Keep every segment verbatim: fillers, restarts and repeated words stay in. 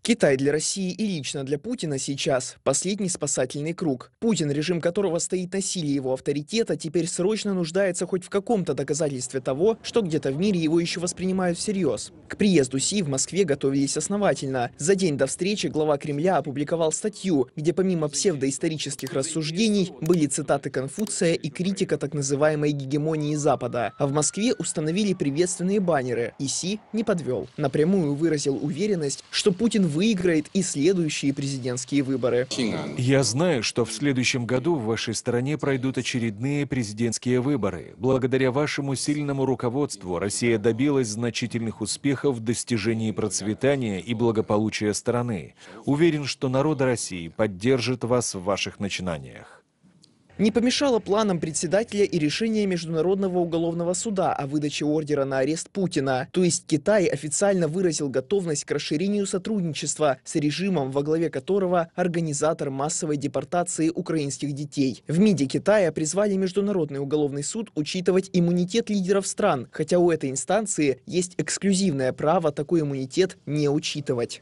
Китай для России и лично для Путина сейчас последний спасательный круг. Путин, режим которого стоит на силе его авторитета, теперь срочно нуждается хоть в каком-то доказательстве того, что где-то в мире его еще воспринимают всерьез. К приезду Си в Москве готовились основательно. За день до встречи глава Кремля опубликовал статью, где помимо псевдоисторических рассуждений были цитаты Конфуция и критика так называемой гегемонии Запада. А в Москве установили приветственные баннеры, и Си не подвел. Напрямую выразил уверенность, что Путин выиграет и следующие президентские выборы. Я знаю, что в следующем году в вашей стране пройдут очередные президентские выборы. Благодаря вашему сильному руководству Россия добилась значительных успехов в достижении процветания и благополучия страны. Уверен, что народ России поддержит вас в ваших начинаниях. Не помешало планам председателя и решение Международного уголовного суда о выдаче ордера на арест Путина. То есть Китай официально выразил готовность к расширению сотрудничества с режимом, во главе которого организатор массовой депортации украинских детей. В МИДе Китая призвали Международный уголовный суд учитывать иммунитет лидеров стран, хотя у этой инстанции есть эксклюзивное право такой иммунитет не учитывать.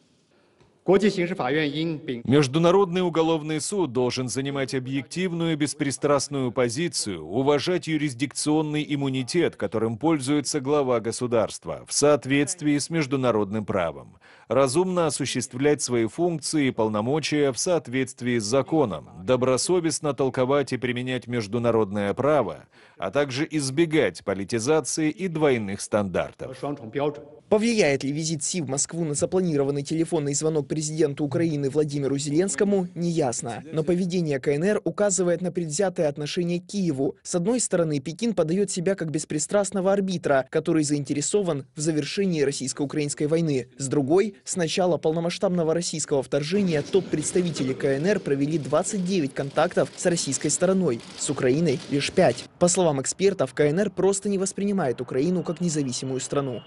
Международный уголовный суд должен занимать объективную и беспристрастную позицию, уважать юрисдикционный иммунитет, которым пользуется глава государства, в соответствии с международным правом, разумно осуществлять свои функции и полномочия в соответствии с законом, добросовестно толковать и применять международное право, а также избегать политизации и двойных стандартов. Повлияет ли визит Си в Москву на запланированный телефонный звонок президенту Украины Владимиру Зеленскому, неясно. Но поведение КНР указывает на предвзятое отношение к Киеву. С одной стороны, Пекин подает себя как беспристрастного арбитра, который заинтересован в завершении российско-украинской войны. С другой, с начала полномасштабного российского вторжения топ-представители КНР провели двадцать девять контактов с российской стороной, с Украиной лишь пять. По словам экспертов, КНР просто не воспринимает Украину как независимую страну.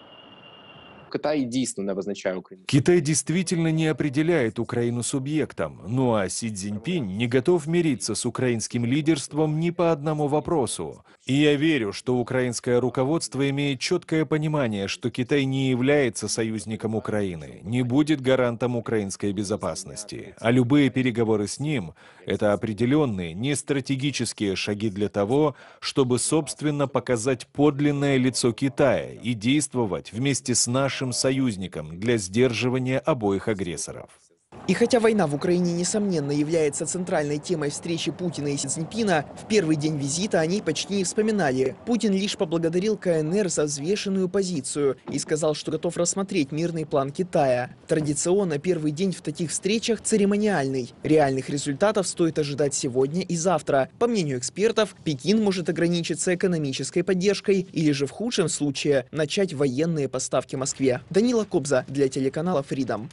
Китай дійсно не визначає Україну. Китай действительно не определяет Украину субъектом, ну а Си Цзиньпинь не готов мириться с украинским лидерством ни по одному вопросу. И я верю, что украинское руководство имеет четкое понимание, что Китай не является союзником Украины, не будет гарантом украинской безопасности, а любые переговоры с ним – это определенные, не стратегические шаги для того, чтобы собственно показать подлинное лицо Китая и действовать вместе с нашим союзникам для сдерживания обоих агрессоров. И хотя война в Украине, несомненно, является центральной темой встречи Путина и Си Цзиньпина, в первый день визита о ней почти не вспоминали. Путин лишь поблагодарил КНР за взвешенную позицию и сказал, что готов рассмотреть мирный план Китая. Традиционно первый день в таких встречах церемониальный. Реальных результатов стоит ожидать сегодня и завтра. По мнению экспертов, Пекин может ограничиться экономической поддержкой или же в худшем случае начать военные поставки Москве. Данила Кобза для телеканала Freedom.